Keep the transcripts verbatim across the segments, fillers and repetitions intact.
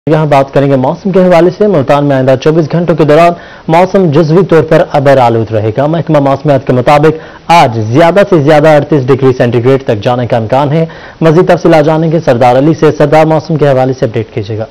यहाँ बात करेंगे मौसम के हवाले से। मुल्तान में आइंदा चौबीस घंटों के दौरान मौसम जुज़वी तौर पर अबर आलूद रहेगा। महकमा मौसमियात के मुताबिक आज ज्यादा से ज्यादा अड़तीस डिग्री सेंटीग्रेड तक जाने का इम्कान है। मजीद तफसीलात जानेंगे सरदार अली से। सरदार, मौसम के हवाले से अपडेट कीजिएगा।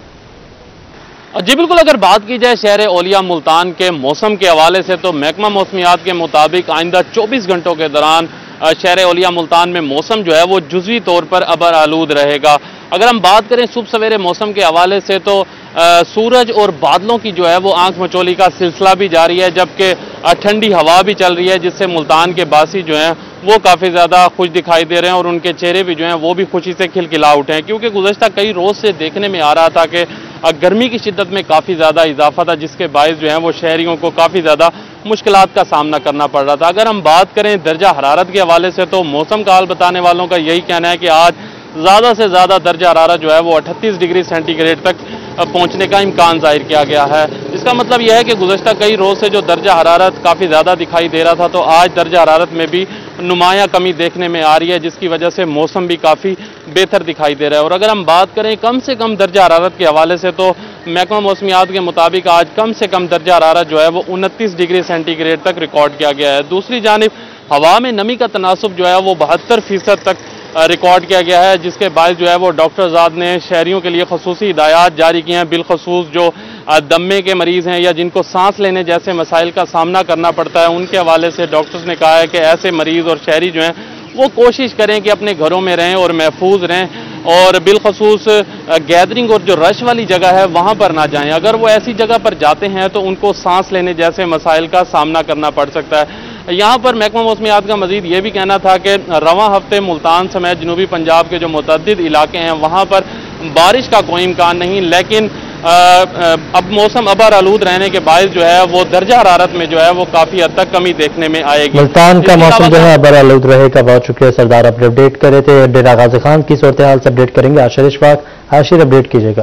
जी बिल्कुल, अगर बात की जाए शहर औलिया मुल्तान के मौसम के हवाले से तो महकमा मौसमियात के मुताबिक आइंदा चौबीस घंटों के दौरान शहर औलिया मुल्तान में मौसम जो है वो जुज़वी तौर पर अबर आलूद रहेगा। अगर हम बात करें सुबह सवेरे मौसम के हवाले से तो आ, सूरज और बादलों की जो है वो आंख मचोली का सिलसिला भी जारी है, जबकि ठंडी हवा भी चल रही है, जिससे मुल्तान के बासी जो हैं वो काफ़ी ज़्यादा खुश दिखाई दे रहे हैं और उनके चेहरे भी जो हैं वो भी खुशी से खिलखिला उठे हैं, क्योंकि गुज़श्ता कई रोज़ से देखने में आ रहा था कि गर्मी की शिद्दत में काफ़ी ज़्यादा इजाफा था, जिसके बायस जो है वो शहरियों को काफ़ी ज़्यादा मुश्किलात का सामना करना पड़ रहा था। अगर हम बात करें दर्जा हरारत के हवाले से तो मौसम का हाल बताने वालों का यही कहना है कि आज ज़्यादा से ज़्यादा दर्जा हरारत जो है वो अठतीस डिग्री सेंटीग्रेड तक पहुंचने का इम्कान जाहिर किया गया है। इसका मतलब यह है कि गुज़श्ता कई रोज़ से जो दर्जा हरारत काफ़ी ज़्यादा दिखाई दे रहा था, तो आज दर्जा हरारत में भी नुमाया कमी देखने में आ रही है, जिसकी वजह से मौसम भी काफ़ी बेहतर दिखाई दे रहा है। और अगर हम बात करें कम से कम दर्जा हरारत के हवाले से तो महकमा मौसमियात के मुताबिक आज कम से कम दर्जा हरारत जो है वो उनतीस डिग्री सेंटीग्रेड तक रिकॉर्ड किया गया है। दूसरी जानिब हवा में नमी का तनासुब जो है वो बहत्तर फीसद तक रिकॉर्ड किया गया है, जिसके बायस जो है वो डॉक्टर आज़ाद ने शहरियों के लिए खसूसी हिदायत जारी की हैं। बिलखसूस जो दमे के मरीज़ हैं या जिनको सांस लेने जैसे मसाइल का सामना करना पड़ता है, उनके हवाले से डॉक्टर्स ने कहा है कि ऐसे मरीज़ और शहरी जो हैं वो कोशिश करें कि अपने घरों में रहें और महफूज रहें और बिलखसूस गैदरिंग और जो रश वाली जगह है वहाँ पर ना जाएं। अगर वो ऐसी जगह पर जाते हैं तो उनको सांस लेने जैसे मसाइल का सामना करना पड़ सकता है। यहाँ पर महकमा मौसमियात का मजीद ये भी कहना था कि रवां हफ्ते मुल्तान समेत जनूबी पंजाब के जो मुतअद्दिद इलाके हैं वहाँ पर बारिश का कोई इम्कान नहीं, लेकिन आ, आ, अब मौसम अबर आलूद रहने के बायस जो है वो दर्जा हरारत में जो है वो काफ़ी हद तक कमी देखने में आएगी। मुल्तान का मौसम जो है अबर आलूद रहेगा। बहुत शुक्रिया सरदार, अपने अपडेट कर रहे थे। डेरा गाजी खान की सूरत हाल से अपडेट करेंगे आशिर इशफाक। आशिर, अपडेट कीजिएगा।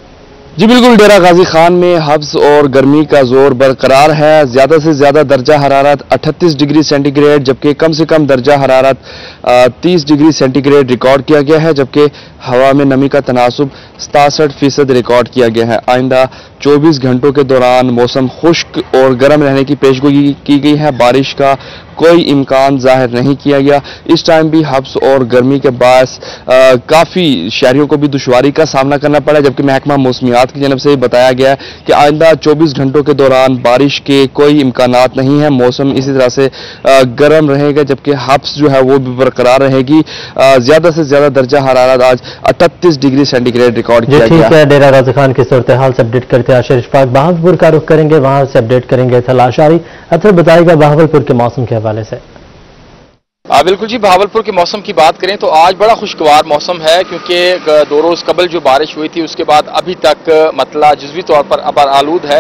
जी बिल्कुल, डेरा गाजी खान में हब्स और गर्मी का जोर बरकरार है। ज्यादा से ज्यादा दर्जा हरारत अठतीस डिग्री सेंटीग्रेड जबकि कम से कम दर्जा हरारत तीस डिग्री सेंटीग्रेड रिकॉर्ड किया गया है, जबकि हवा में नमी का तनासुब सतासठ फीसद रिकॉर्ड किया गया है। आइंदा चौबीस घंटों के दौरान मौसम खुश्क और गर्म रहने की पेशगोई की गई है। बारिश का कोई इम्कान जाहिर नहीं किया गया। इस टाइम भी हब्स और गर्मी के बायस काफ़ी शहरियों को भी दुश्वारी का सामना करना पड़ा, जबकि महकमा मौसमियात की जानब से बताया गया है कि आइंदा चौबीस घंटों के दौरान बारिश के कोई इम्कानात नहीं है। मौसम इसी तरह से गर्म रहेगा, जबकि हब्स जो है वो भी बरकरार रहेगी। ज़्यादा से ज़्यादा दर्जा हरारत आज अठतीस डिग्री सेंटीग्रेड रिकॉर्ड किया गया है। डेरा गाजी खान की सूरत हाल से अपडेट करते हैं आशिर इशफाक। बहावलपुर का रुख करेंगे, वहां से अपडेट करेंगे थलाशारी। अथर बताएगा बहावलपुर के मौसम के हवाले से। आ, बिल्कुल जी, बहावलपुर के मौसम की बात करें तो आज बड़ा खुशगवार मौसम है, क्योंकि दो रोज़ कबल जो बारिश हुई थी उसके बाद अभी तक मतलब जुज़वी तौर पर अबर आलूद है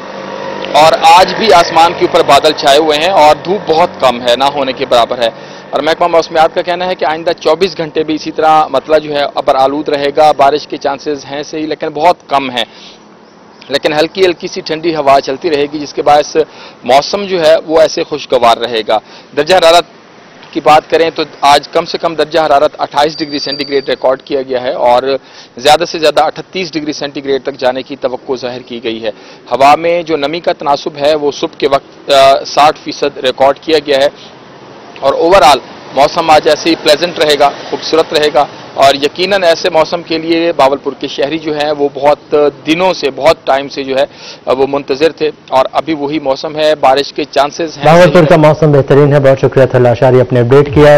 और आज भी आसमान के ऊपर बादल छाए हुए हैं और धूप बहुत कम है, ना होने के बराबर है। और महकमा मौसमियात का कहना है कि आइंदा चौबीस घंटे भी इसी तरह मतलब जो है अबर आलूद रहेगा। बारिश के चांसेस हैं सही, लेकिन बहुत कम है, लेकिन हल्की हल्की सी ठंडी हवा चलती रहेगी, जिसके बायस मौसम जो है वो ऐसे खुशगवार रहेगा। दर्जा हरारत की बात करें तो आज कम से कम दर्जा हरारत अट्ठाईस डिग्री सेंटीग्रेड रिकॉर्ड किया गया है और ज़्यादा से ज़्यादा अठतीस डिग्री सेंटीग्रेड तक जाने की तवक्को जाहिर की गई है। हवा में जो नमी का तनासुब है वो सुबह के वक्त साठ फीसद रिकॉर्ड किया गया है और ओवरऑल मौसम आज ऐसे ही प्लेजेंट रहेगा, खूबसूरत रहेगा। और यकीनन ऐसे मौसम के लिए बावलपुर के शहरी जो हैं वो बहुत दिनों से, बहुत टाइम से जो है वो मुंतज़िर थे और अभी वही मौसम है। बारिश के चांसेस हैं। बावलपुर का मौसम बेहतरीन है। बहुत शुक्रिया थलाशारी, अपने अपडेट किया।